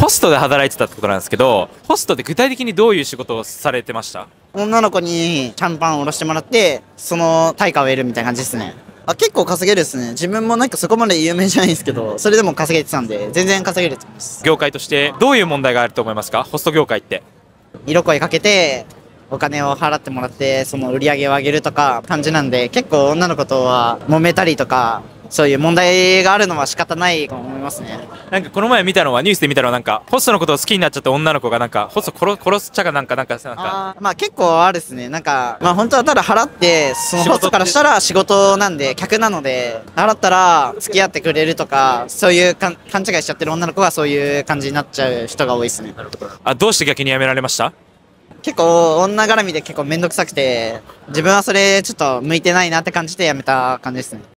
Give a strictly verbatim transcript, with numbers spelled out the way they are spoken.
ホストで働いてたってことなんですけど、ホストって具体的にどういう仕事をされてました？ 女の子にシャンパンをおろしてもらって、その対価を得るみたいな感じですね。あ、結構稼げるですね。自分もなんかそこまで有名じゃないんですけど、それでも稼げてたんで、全然稼げると思います。 業界としてどういう問題があると思いますか？ホスト業界って。 色声かけて、お金を払ってもらって、その売り上げを上げるとか感じなんで、結構女の子とは揉めたりとか、そういう問題があるのは仕方ないと思いますね。 なんかこの前見たのは、ニュースで見たのはなんか、ホストのことを好きになっちゃった女の子がなんか、ホスト殺殺すちゃがなんか、なんか、なんか、 あーまあ結構あるですね。なんか、まあ本当はただ払って、そのホストからしたら仕事なんで、客なので、払ったら付き合ってくれるとか、そういうかん勘違いしちゃってる女の子がそういう感じになっちゃう人が多いですね。 あ、どうして逆に辞められました？ 結構女絡みで結構めんどくさくて、自分はそれちょっと向いてないなって感じで辞めた感じですね。